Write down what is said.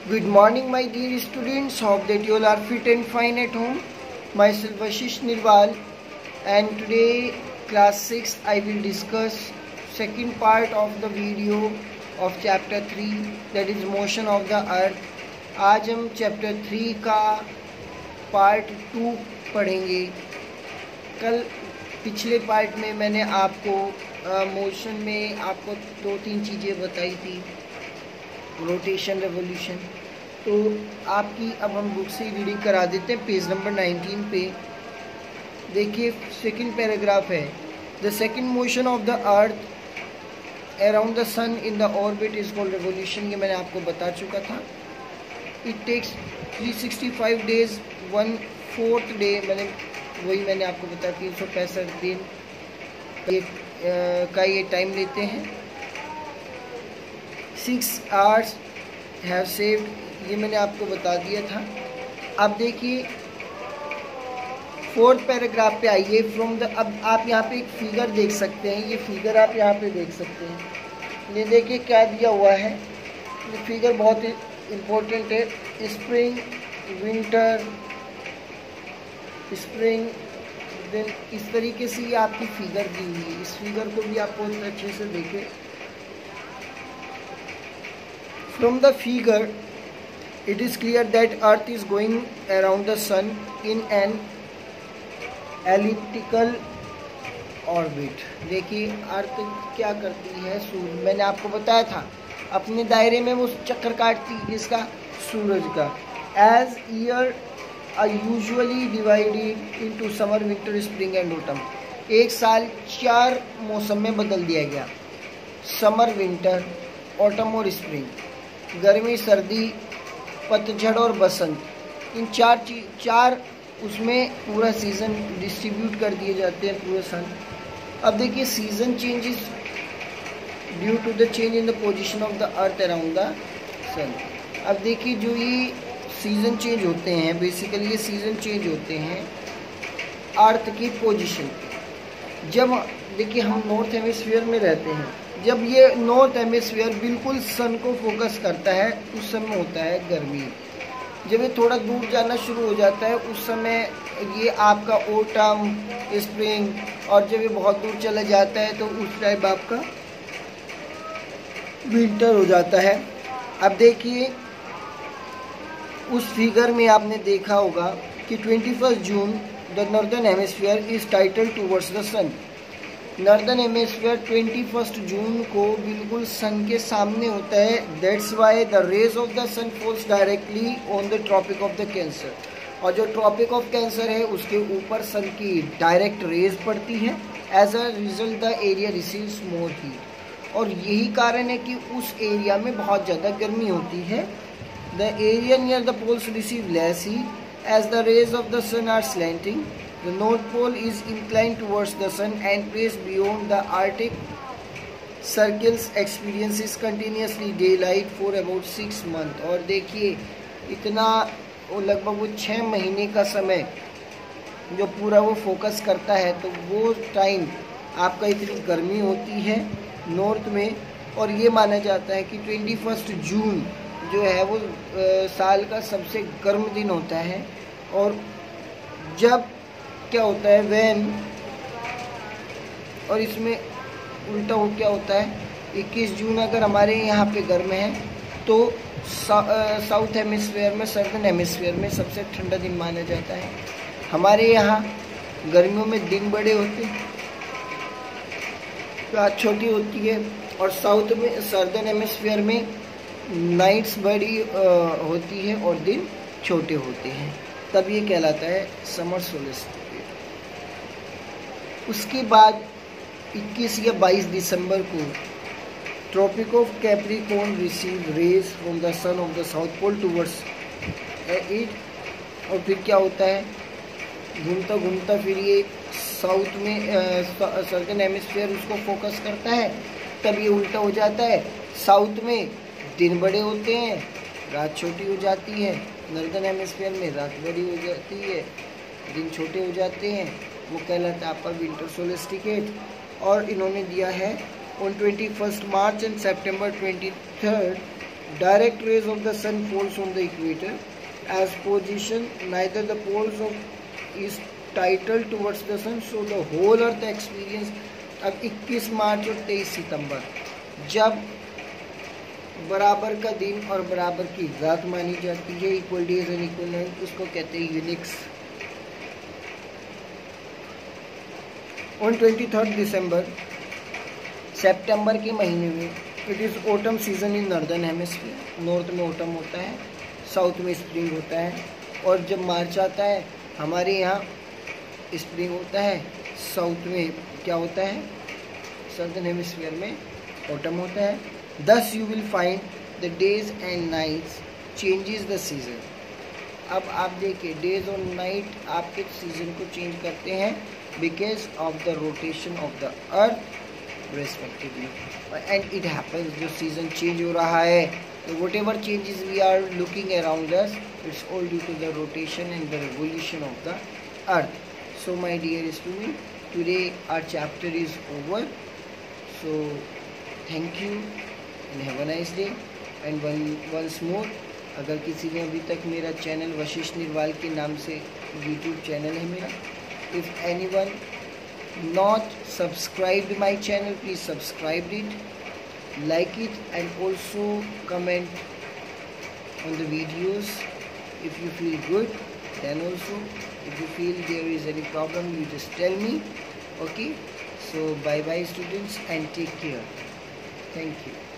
Good morning, my dear students. Hope that you all are fit and fine at home. Myself Ashish Nirwal, and today, class 6, I will discuss second part of the video of chapter 3, that is motion of the earth. आज हम chapter 3 का part 2 पढ़ेंगे। कल पिछले part में मैंने आपको motion में आपको 2-3 चीज़ें बताई थी, रोटेशन, रेवोल्यूशन। तो आपकी अब हम बुक से रीडिंग करा देते हैं। पेज नंबर 19 पे देखिए, सेकंड पैराग्राफ है, the second motion of the earth around the sun in the orbit is called revolution. ये मैंने आपको बता चुका था। इट टेक्स 365 डेज 1/4 डे, मैंने आपको बताया 365 दिन का ये टाइम लेते हैं। 6 आवर्स हैव सेव्ड, ये मैंने आपको बता दिया था। अब देखिए 4th पैराग्राफ पे आइए। फ्रॉम द, अब आप यहाँ पे एक फिगर देख सकते हैं, ये फिगर आप यहाँ पे देख सकते हैं। ये देखिए क्या दिया हुआ है, ये फिगर बहुत ही इम्पोर्टेंट है। स्प्रिंग, विंटर, स्प्रिंग, देन इस तरीके से ये आपकी फिगर दी हुई है। इस फिगर को भी आप बहुत अच्छे से देखें। From the figure it is clear that earth is going around the sun in an elliptical orbit। देखिए अर्थ क्या करती है, सूर्य, मैंने आपको बताया था अपने दायरे में वो चक्कर काटती है, जिसका सूरज का। Each year are usually divided into summer, winter, spring and autumn। एक साल 4 मौसम में बदल दिया गया, समर, विंटर, ऑटम और स्प्रिंग। गर्मी, सर्दी, पतझड़ और बसंत। इन चार उसमें पूरा सीज़न डिस्ट्रीब्यूट कर दिए जाते हैं पूरे सन। अब देखिए season changes due to the change in the position of the earth around the sun. अब देखिए जो ये सीज़न चेंज होते हैं, बेसिकली ये सीज़न चेंज होते हैं अर्थ की पोजीशन पे। जब देखिए हम नॉर्थ हेमिस्फीयर में रहते हैं, जब ये नॉर्थ हेमिस्फीयर बिल्कुल सन को फोकस करता है उस समय होता है गर्मी। जब ये थोड़ा दूर जाना शुरू हो जाता है उस समय ये आपका ऑटम, स्प्रिंग, और जब ये बहुत दूर चला जाता है तो उस टाइम आपका विंटर हो जाता है। अब देखिए उस फिगर में आपने देखा होगा कि 21 June the northern hemisphere is tilted towards the sun. Northern hemisphere 21 जून को बिल्कुल सन के सामने होता है। That's why the rays of the sun falls directly on the tropic of the cancer. और जो ट्रॉपिक ऑफ कैंसर है उसके ऊपर सन की डायरेक्ट रेज पड़ती है। As a result the area receives more heat. और यही कारण है कि उस एरिया में बहुत ज़्यादा गर्मी होती है। The area near the poles receive less heat as the rays of the sun are slanting. The North Pole is inclined towards the sun and placed beyond the Arctic circles experiences continuously daylight for about 6 months। और देखिए इतना लगभग वो 6 महीने का समय जो पूरा वो फोकस करता है, तो वो टाइम आपका इतनी गर्मी होती है नॉर्थ में। और ये माना जाता है कि 21 जून जो है वो साल का सबसे गर्म दिन होता है। और जब क्या होता है वैन, और इसमें उल्टा हो क्या होता है, 21 जून अगर हमारे यहाँ पे गर्म है तो साउथ हेमिस्फीयर में, सर्दर्न हेमिस्फीयर में सबसे ठंडा दिन माना जाता है। हमारे यहाँ गर्मियों में दिन बड़े होते हैं, रात छोटी होती है, और साउथ में, सर्दर्न हेमिस्फीयर में नाइट्स बड़ी होती है और दिन छोटे होते हैं। तब ये कहलाता है समर सोल्स्टिस। उसके बाद 21 या 22 दिसंबर को tropic of capricorn receive rays from the sun of the south pole towards it. और फिर क्या होता है, घूमता घूमता फिर ये साउथ में, सर्दर्न हेमिस्फीयर उसको फोकस करता है। तब ये उल्टा हो जाता है, साउथ में दिन बड़े होते हैं, रात छोटी हो जाती है। नॉर्दर्न हेमिस्फीयर में रात बड़ी हो जाती है, दिन छोटे हो जाते हैं। वो कहलाता है आपका विंटर सोल्स्टिस। और इन्होंने दिया है on 21 March and September 23 Direct rays of the sun falls on the equator. As position, neither the poles of is tidal towards the sun, so the whole earth experience. अब 21 मार्च और 23 सितंबर जब बराबर का दिन और बराबर की रात मानी जाती है, equal days and equal night, उसको कहते हैं यूनिक्स। ऑन 23 दिसंबर सितंबर के महीने में it is autumn season in northern hemisphere. North में ऑटम होता है, साउथ में स्प्रिंग होता है, और जब मार्च आता है हमारे यहाँ स्प्रिंग होता है, साउथ में क्या होता है, सदर्न हेमिस्फीयर में ऑटम होता है। Thus you will find the days and nights changes the season. अब आप देखिए डेज और नाइट आपके सीजन को चेंज करते हैं because of the rotation of the earth respectively, and it happens, जो सीजन चेंज हो रहा है, तो whatever changes we are looking around us, it's all due to the rotation and the revolution of the earth. So my dear student, today our chapter is over. So thank you and have a nice day. And once more, अगर किसी ने अभी तक मेरा channel Vashishtha Nirwal के नाम से YouTube channel है मेरा, if anyone not subscribed my channel, please subscribe it, like it, and also comment on the videos if you feel good. Then also if you feel there is any problem, you just tell me. Okay, so bye bye students and take care. Thank you.